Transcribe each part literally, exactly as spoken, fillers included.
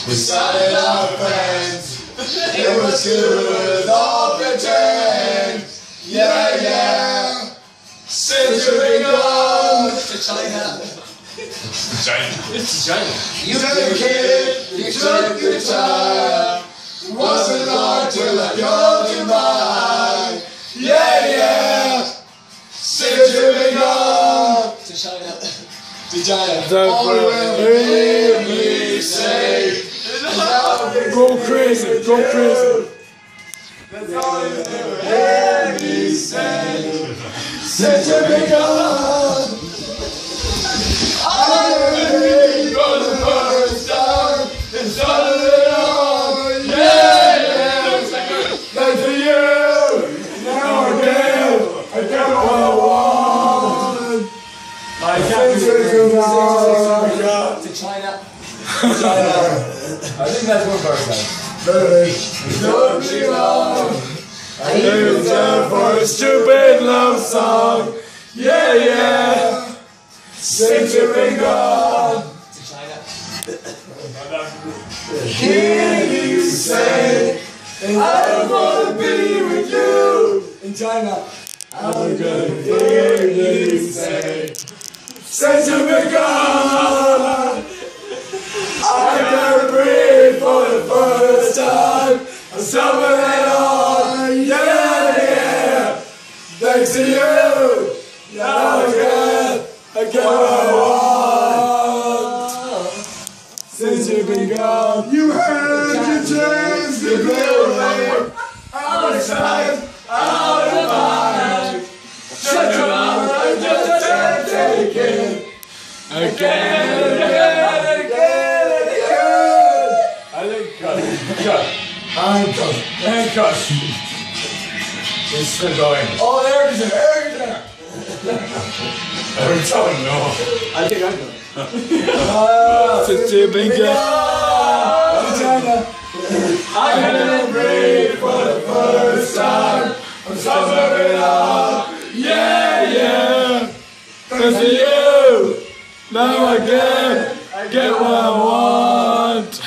We started our friends. It was good, all pretend. Yeah, yeah. Since you've been gone to China. China. It's China. You took a kid, you took your time. Wasn't long till I called you mine. Yeah, yeah. Since you've been gone To China. to China. All you ever hear me say. Go crazy, go crazy. That's all you ever hear me say. Since you've been gone, I heard you for the first time. And started it on. Yeah, yeah. Thanks to you. Now again, I get what I want. I can't Since you've been gone To China. to China. I think that's one person. Don't be long. I even time for a Stupid love song. Yeah, yeah. since you've been gone. To China. Hear you say, I wanna be with you in China. I'm gonna hear you say, since you've been gone, I can breathe for the first time. I'm somewhere at all, yeah, yeah. Thanks to you, now I get, I get what I want. Since you've been gone, you had your chance to blow away. Outside, out of mind. Shut your mouth, I just can't take it. Again, again, again, again. I think cut. Cut. I'm done. And cut. It's still going. Oh, there it is, there it is. I don't know. I think I'm going. Since you've been gone. China. I'm gonna breathe for the first time. I'm somewhere in all. Yeah, yeah. Thanks to you. Now I get, get what I want.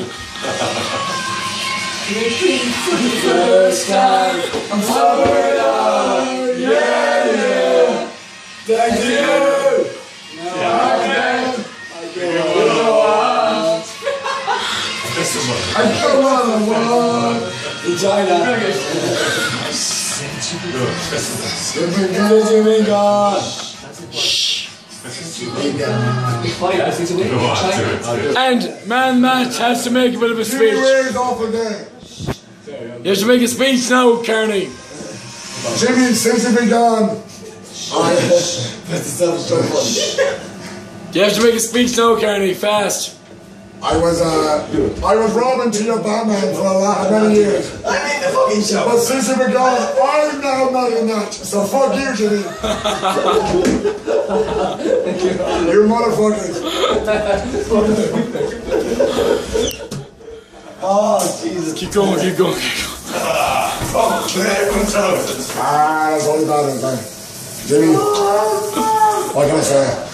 First time. I'm somewhere in all. Yeah, yeah. Thank you. Now I get, I get what I want. I get what I want. In China. You've been good, you've been gone. You've been gone. Funny, I think it's a bit China. And Man Matt has to make a bit of a Three speech. years off again. You have to make a speech now, Kearney. Jimmy, since you've been gone. That's the self-struggling. You have to make a speech now, Kearney, fast. I was, uh, I was Robin to your Batman for a lot, many years. I mean the fucking show. But since you've been gone, I'm now Melvin Nash. So fuck you, Jimmy. You motherfuckers. Oh, Jesus. Keep going, keep going, keep going. Oh, man, everyone's out. Ah, that's all about it, man. Jimmy, what can I say?